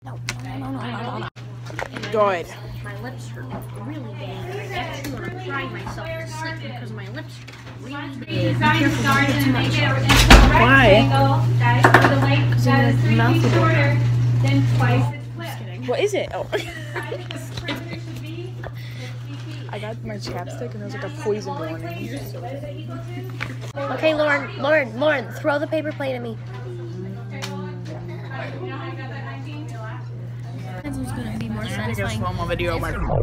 No. Good. My lips hurt really bad. I actually want to cry myself to sleep because my lips hurt really bad. Why? Because in your mouth is shorter than twice its width. What is it? Oh. I got my chapstick and there's like a poison warning. Okay, Lauren, throw the paper plate at me. This was gonna be more satisfying. Video.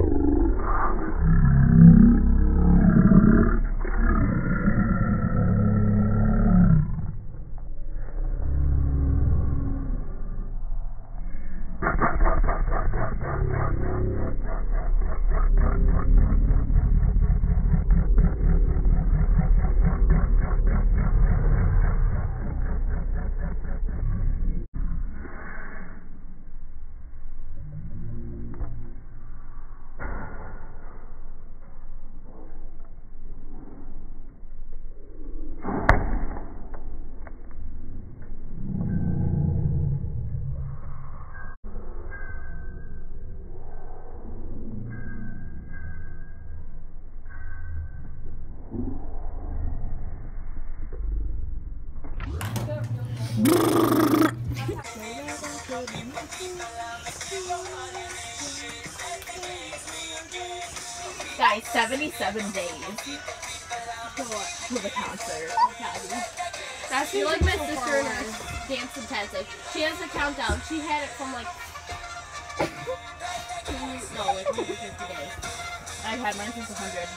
Guys, 77 days for the concert. That's like my sister and her dance intensive. She has a countdown. She had it from like 150 days. I've had mine since 100.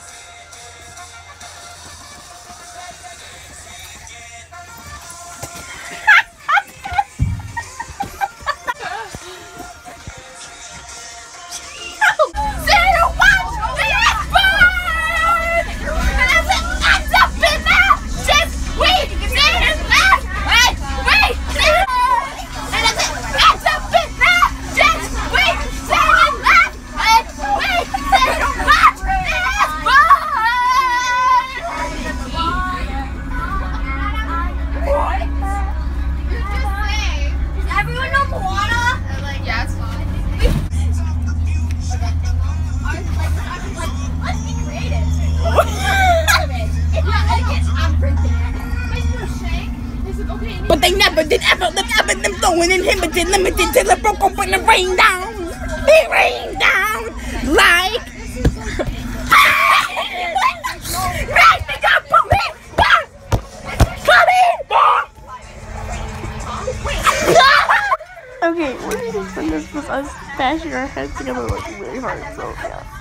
But they never did ever them throwing inhibited, limited till it broke open and rained down. It rained down like. Okay, we're just when this was us bashing our heads together like really hard, so yeah.